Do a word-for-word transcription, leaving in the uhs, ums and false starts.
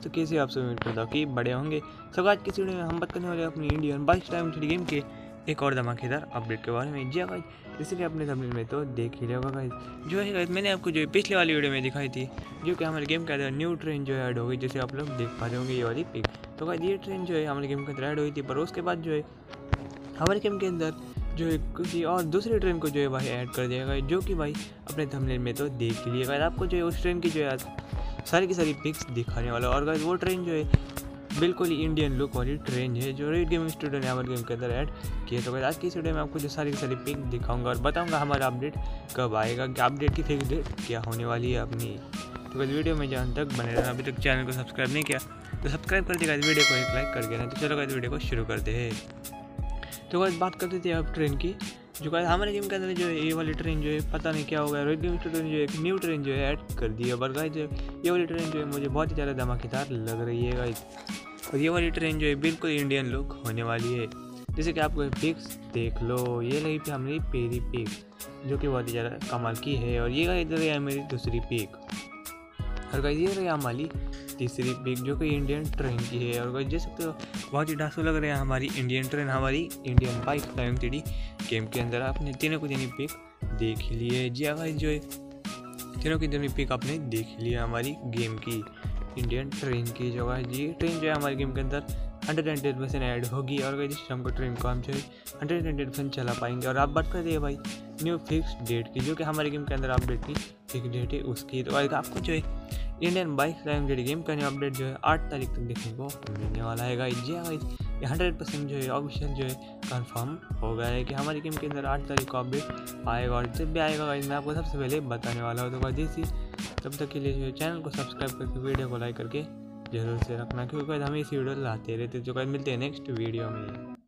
तो कैसे आपसे उम्मीद करता हूँ कि बड़े होंगे। सब आज की वीडियो में हम बात करने वाले अपनी इंडियन बाईस टाइम थ्री गेम के एक और धमाकेदार अपडेट के बारे में। जी गाइस, इसलिए अपने थंबनेल में तो देख ही लिया होगा गाइस। जो है गाइस, मैंने आपको जो पिछले वाली वीडियो में दिखाई थी, जो कि हमारे गेम के अंदर न्यू ट्रेन जो है ऐड हो गई, जैसे आप लोग देख पा रहे होंगे ये वाली पिक। तो गाइस ये ट्रेन जो है हमारे गेम के अंदर ऐड हुई थी, पर उसके बाद जो है हमारे गेम के अंदर जो है किसी और दूसरी ट्रेन को जो है भाई ऐड कर दिया गया, जो कि भाई अपने थंबनेल में तो देख ही लिएगा। आपको जो है उस ट्रेन की जो है सारी की सारी पिक्स दिखाने वाला। और गाइस वो ट्रेन जो है बिल्कुल ही इंडियन लुक वाली ट्रेन है, जो रेड गेम स्टूडियो ने हमारे गेम के अंदर ऐड किया। तो गाइस आज की इस वीडियो में आपको जो सारी की सारी पिक दिखाऊंगा और बताऊंगा हमारा अपडेट कब आएगा, कि अपडेट की फिक्स डेट क्या होने वाली है अपनी। तो गाइस वीडियो में जहाँ तक बने रहना, अभी तक चैनल को सब्सक्राइब नहीं किया तो सब्सक्राइब कर दिया, वीडियो को एक लाइक कर देना। तो चलो गाइस वीडियो को शुरू करते हैं। तो गाइस बात करते थे अब ट्रेन की, जो गाइस हमारे गेम के अंदर जो है ये वाली ट्रेन जो है पता नहीं क्या हो गया, रेड गेम स्टूडियो ने जो एक न्यू ट्रेन जो है ऐड कर दी है। पर गाइस ये वाली ट्रेन जो है मुझे बहुत ही ज़्यादा धमाकेदार लग रही है गाइस। और ये वाली ट्रेन जो है बिल्कुल इंडियन लुक होने वाली है। जैसे कि आपको पिक्स देख लो, ये लगी थी हमारी पहली पिक जो कि बहुत ही ज़्यादा कमाल की है, और ये इधर है मेरी दूसरी पिक, और गाइस ये रही हमारी तीसरी पिक जो कि इंडियन ट्रेन की है। और गाइस देख सकते हो बहुत ही डांसू लग रहे हैं हमारी इंडियन ट्रेन, हमारी Indian bike time three game के अंदर। आपने तीनों को तीनों पिक देख ही ली है। जी गाइस जो है तीनों की तीनों पिक आपने देख लिया हमारी गेम की इंडियन ट्रेन की। जो है ये ट्रेन जो है हमारे गेम के अंदर hundred and ten percent add होगी, और गाइस शाम को ट्रेन को हम जो है हंड्रेड एंड टेन परसेंट चला पाएंगे। और आप बात करते हैं भाई न्यू फिक्स डेट की, जो कि हमारे गेम के अंदर अपडेट की फिक्स डेट है उसकी। तो आपको जो है Indian bike time JD game का न्यू अपडेट जो है आठ तारीख तक देखने को मिलने वाला है गाइस। जी गाइस ये हंड्रेड परसेंट जो है ऑफिशियल जो है कंफर्म हो गया है कि हमारे गेम के अंदर आठ तारीख को अपडेट आएगा, और जब भी आएगा गाइस मैं आपको सबसे पहले बताने वाला हूँ। तो गाइस जैसी तब तक के लिए जो है चैनल को सब्सक्राइब करके वीडियो को लाइक करके जरूर से रखना, क्योंकि हम इसी वीडियो लाते रहते। जो गाइस मिलते हैं नेक्स्ट वीडियो में।